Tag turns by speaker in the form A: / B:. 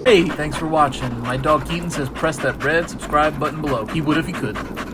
A: Hey, thanks for watching. My dog Keaton says press that red subscribe button below. He would if he could.